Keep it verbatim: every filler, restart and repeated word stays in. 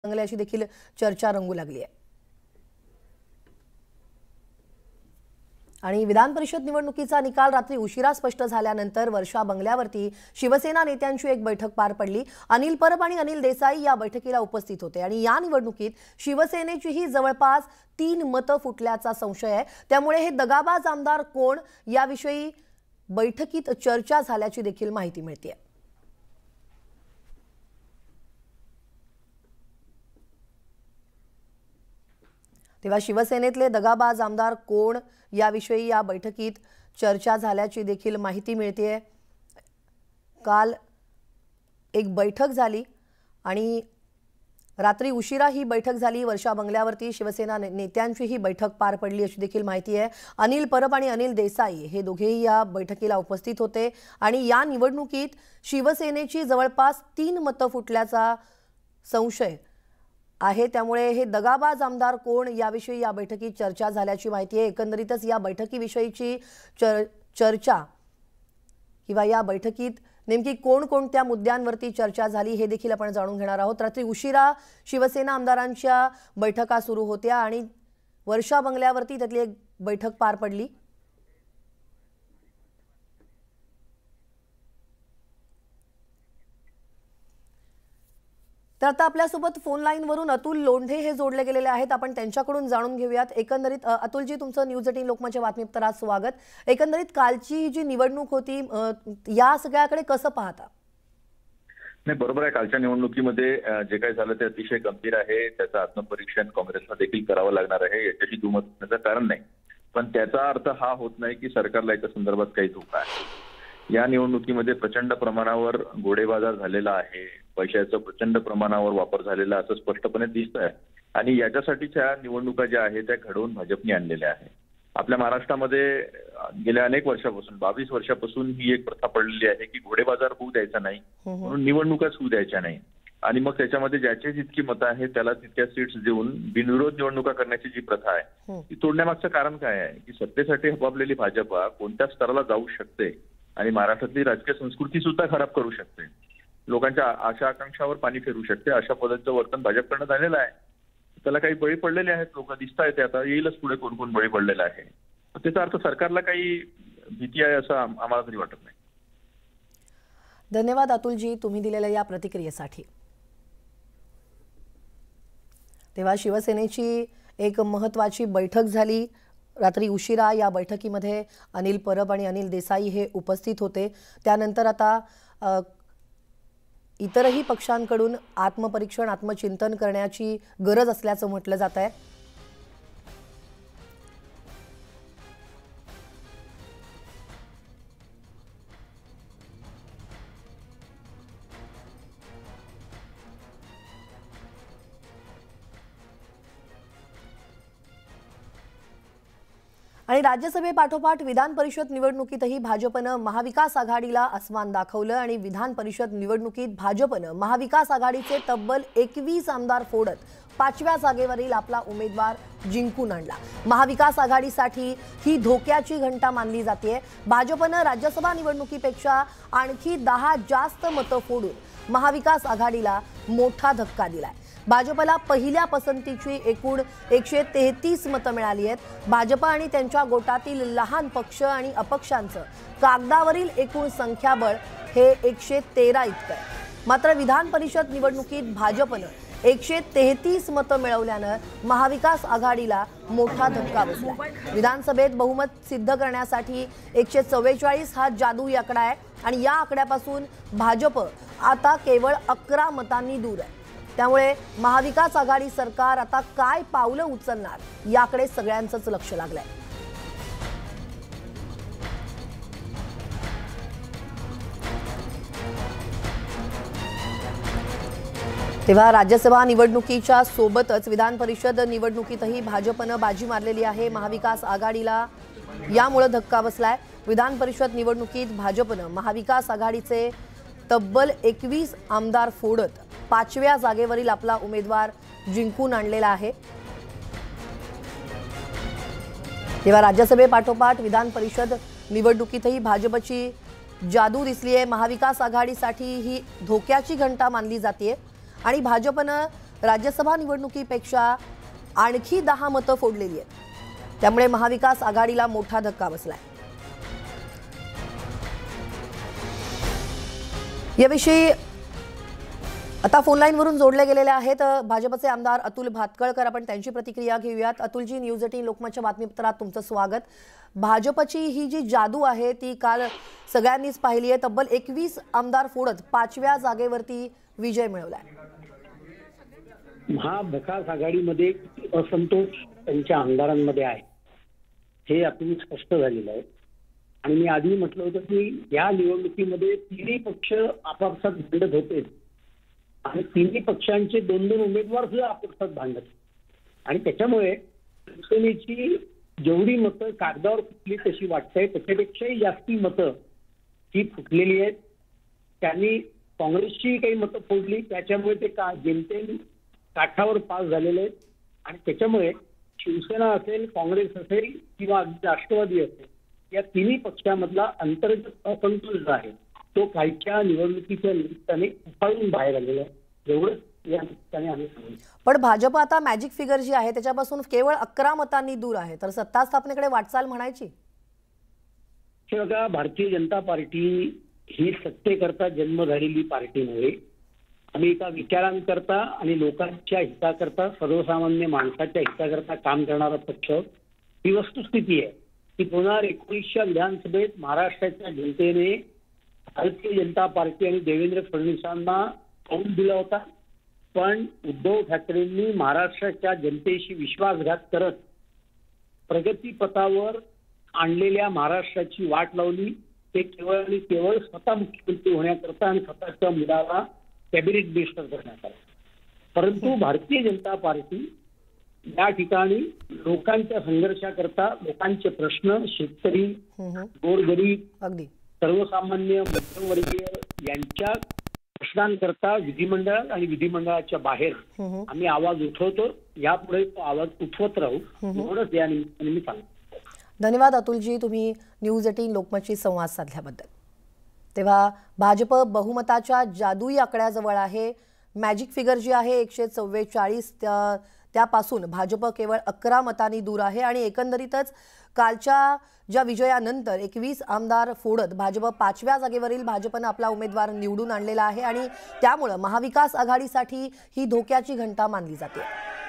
बंगल्याची देखील चर्चा रंगू लागली आहे। आणि विधान परिषद निवडणुकीचा निकाल रात्री उशिरा स्पष्ट झाल्यानंतर वर्षा बंगल्यावरती शिवसेना नेत्यांची एक बैठक पार पडली। अनिल परब आणि अनिल देसाई या बैठकीला उपस्थित होते आणि या निवडणुकीत शिवसेनेचीही जवळपास तीन मतं फुटल्याचा संशय आहे। त्यामुळे हे दगाबाज आमदार कोण याविषयी बैठकीत चर्चा झाल्याची देखील माहिती मिळते। तेव्हा शिवसेनेतले दगाबाज आमदार कोण याविषयी या बैठकीत चर्चा झाल्याची देखील माहिती मिळते। काल एक बैठक झाली आणि रात्री उशिरा ही बैठक झाली। वर्षा बंगल्यावरती शिवसेना नेत्यांची ही बैठक पार पडली अशी देखील माहिती आहे। अनिल परब आणि अनिल देसाई हे दोघेही या बैठकीला उपस्थित होते आणि या निवडणुकीत शिवसेनेची जवळपास तीन मतं फुटल्याचा संशय आहे। त्यामुळे हे दगाबाज आमदार कोण याविषयी या बैठकीत चर्चा झाल्याची माहिती आहे। एकंदरीतच या बैठकीविषयीची चर चर्चा किंवा या बैठकीत नेमकी कोणकोणत्या मुद्द्यांवरती चर्चा झाली हे देखील आपण जाणून घेणार आहोत। रात्री उशिरा शिवसेना आमदारांच्या बैठका सुरू होत्या आणि वर्षा बंगल्यावरती त्यातली एक बैठक पार पडली। तर आता आपल्यासोबत फोन लाईन वरून अतुल लोंढे हे जोडले गेलेले आहेत। आपण त्यांच्याकडून जाणून घेऊयात। एकंदरीत अतुलजी, तुमचं न्यूज एटीन लोकमतच्या बातमीपत्रात स्वागत। एकंदरीत कालची जी निवडणूक होती या सगळ्याकडे कसं पाहता? नाही, बरोबर आहे। कालच्या निवडणुकीमध्ये जे काही झालं ते अतिशय गंभीर आहे। त्याचं आत्मपरीक्षण काँग्रेसला देखील करावं लागणार आहे, याच्याशी दुमत असण्याचं कारण नाही। पण त्याचा अर्थ हा होत नाही की सरकारला याच्या संदर्भात काही धोका आहे। या निवडणुकीमध्ये प्रचंड प्रमाणावर घोडेबाजार झालेला आहे, पैशाचा प्रचंड प्रमाणावर वापर झालेला असं स्पष्टपणे दिसत आहे आणि याच्यासाठीच्या निवडणुका ज्या आहेत त्या घडवून भाजपने आणलेल्या आहे। आपल्या महाराष्ट्रामध्ये गेल्या अनेक वर्षापासून बावीस वर्षापासून ही एक प्रथा पडलेली आहे की घोडेबाजार होऊ द्यायचा नाही, म्हणून निवडणुकाच होऊ द्यायच्या नाही आणि मग त्याच्यामध्ये ज्याची जितकी मतं आहेत त्याला तितक्या सीट्स देऊन बिनविरोध निवडणुका करण्याची जी प्रथा आहे ती तोडण्यामागचं कारण काय आहे की सत्तेसाठी हबाबलेली भाजपा कोणत्या स्तराला जाऊ शकते आणि महाराष्ट्रातली राजकीय संस्कृती सुद्धा खराब करू शकते, लोकांच्या आशा आकांक्षावर पाणी फिरू शकते। अशा पद्धतीचं वर्तन भाजपकडनं झालेलं आहे। त्याला काही बळी पडलेले आहेत, लोक दिसत आहेत, आता येईलच पुढे कोण कोण बळी पडलेला आहे। त्याचा अर्थ सरकारला काही भीती आहे असं आम्हाला तरी वाटत नाही। धन्यवाद अतुलजी, तुम्ही दिलेल्या या प्रतिक्रियेसाठी। तेव्हा शिवसेनेची एक महत्त्वाची बैठक झाली रात्री उशिरा। या बैठकीमध्ये अनिल परब आणि अनिल देसाई हे उपस्थित होते। त्यानंतर आता इतरही पक्षांकडून आत्मपरीक्षण आत्मचिंतन करण्याची गरज असल्याचं म्हटलं जात आहे। आणि राज्यसभेपाठोपाठ विधान परिषद निवडणुकीतही भाजपनं महाविकास आघाडीला आसमान दाखवलं आणि विधान परिषद निवडणुकीत भाजपनं महाविकास आघाडीचे तब्बल एकवीस आमदार फोडत पाचव्या जागेवरील आपला उमेदवार जिंकून आणला। महाविकास आघाडीसाठी ही धोक्याची घंटा मानली जाते। भाजपनं राज्यसभा निवडणुकीपेक्षा आणखी दहा जास्त मतं फोडून महाविकास आघाडीला मोठा धक्का दिलाय। भाजपला पहिल्या पसंतीची एकूण एकशे तेहतीस मतं मिळाली आहेत। भाजप आणि त्यांच्या गोटातील लहान पक्ष आणि अपक्षांचं कागदावरील एकूण संख्याबळ हे एकशे तेरा इतकं आहे। मात्र विधान परिषद निवडणुकीत भाजपनं एकशे तेहतीस मतं मिळवल्यानं महाविकास आघाडीला मोठा धक्का बसला। विधानसभेत बहुमत सिद्ध करण्यासाठी एकशे चव्वेचाळीस हा जादुई आकडा आहे आणि या आकड्यापासून भाजप आता केवळ अकरा मतांनी दूर आहे। त्यामुळे महाविकास आघाडी सरकार आता काय पावलं उचलणार याकडे सगळ्यांचंच लक्ष लागलंय। तेव्हा राज्यसभा निवडणुकीच्या सोबतच विधान परिषद निवडणुकीतही भाजपनं बाजी मारलेली आहे। महाविकास आघाडीला यामुळे धक्का बसलाय। विधान परिषद निवडणुकीत भाजपनं महाविकास आघाडीचे तब्बल एकवीस आमदार फोडत पाचव्या जागेवरील आपला उमेदवार जिंकून आणलेला आहे। तेव्हा राज्यसभेपाठोपाठ विधान परिषद निवडणुकीतही भाजपची जादू दिसली आहे। महाविकास आघाडीसाठी ही धोक्याची घंटा मानली जाते आणि भाजपनं राज्यसभा निवडणुकीपेक्षा आणखी दहा मतं फोडलेली आहेत। त्यामुळे महाविकास आघाडीला मोठा धक्का बसलाय। याविषयी आता फोनलाईन वरून जोडले गेलेले आहेत भाजपचे आमदार अतुल भातखळकर। आपण त्यांची प्रतिक्रिया घेऊयात। अतुलजी, न्यूज एटीन लोकमतच्या बातमीपत्रात तुमचं स्वागत। भाजपची ही जी जादू आहे ती काल सगळ्यांनीच पाहिली आहे। तब्बल एकवीस आमदार फोडत पाचव्या जागेवरती विजय मिळवलाय। महाविकास आघाडीमध्ये असंतोष त्यांच्या आमदारांमध्ये आहे हे यातून स्पष्ट झालेलं आहे। आणि मी आधी म्हटलं होतं की या निवडणुकीमध्ये तिन्ही पक्ष आपापसात भांडत होते आणि तिन्ही पक्षांचे दोन दोन उमेदवार सुद्धा आपापसात भांडत आणि त्याच्यामुळे शिवसेनेची जेवढी मतं कागदावर फुटली तशी वाटतंय त्याच्यापेक्षाही जास्ती मतं ही फुटलेली आहेत। त्यांनी काँग्रेसची काही मतं फोडली त्याच्यामुळे ते का जेमतेम काठावर पास झालेले आहेत आणि त्याच्यामुळे शिवसेना असेल, काँग्रेस असेल किंवा राष्ट्रवादी असेल या तिन्ही पक्षामधला अंतर्गत असंतोष जो आहे तो कालच्या निवडणुकीच्या निमित्ताने उफाळून बाहेर आलेला आहे एवढंच या निमित्ताने आम्ही सांगू। पण भाजप आता मॅजिक फिगर जी आहे त्याच्यापासून केवळ अकरा मतांनी दूर आहे, तर सत्ता स्थापनेकडे वाटचाल म्हणायची? हे बघा, भारतीय जनता पार्टी ही सत्तेकरता जन्म झालेली पार्टी नव्हे। आम्ही एका विचारांकरता आणि लोकांच्या हिताकरता सर्वसामान्य माणसाच्या हिताकरता काम करणारा पक्ष ही वस्तुस्थिती आहे की दोन हजार एकोणीसच्या विधानसभेत महाराष्ट्राच्या जनतेने भारतीय जनता पार्टी आणि देवेंद्र फडणवीसांना कौल दिला होता, पण उद्धव ठाकरेंनी महाराष्ट्राच्या जनतेशी विश्वासघात करत प्रगतीपथावर आणलेल्या महाराष्ट्राची वाट लावली। ते केवळ आणि केवळ स्वतः मुख्यमंत्री होण्याकरता आणि स्वतःच्या मुलाला कॅबिनेट मिनिस्टर करण्यात आला। परंतु भारतीय जनता पार्टी या ठिकाणी लोकांच्या संघर्षाकरता लोकांचे प्रश्न, शेतकरी, गोरगरीब, अगदी सर्वसामान्य मध्यमवर्गीय यांच्या प्रश्नांकरता विधिमंडळात आणि विधिमंडळाच्या बाहेर आम्ही आवाज उठवतो। यापुढे तो आवाज उठवत राहू एवढंच या निमित्ताने मी सांगतो। धन्यवाद अतुलजी, तुम्ही न्यूज एटीन लोकमतशी संवाद साधल्याबद्दल। तेव्हा भाजप बहुमताच्या जादुई आकड्याजवळ आहे। मॅजिक फिगर जी आहे एकशे चव्वेचाळीस त्या त्यापासून भाजप केवळ अकरा मतांनी दूर आहे आणि एकंदरीतच कालच्या ज्या विजयानंतर एकवीस आमदार फोडत भाजप पाचव्या जागेवरील भाजपने आपला उमेदवार निवडून आणलेला आहे आणि त्यामुळे महाविकास आघाडीसाठी ही धोक्याची घंटा मानली जाते।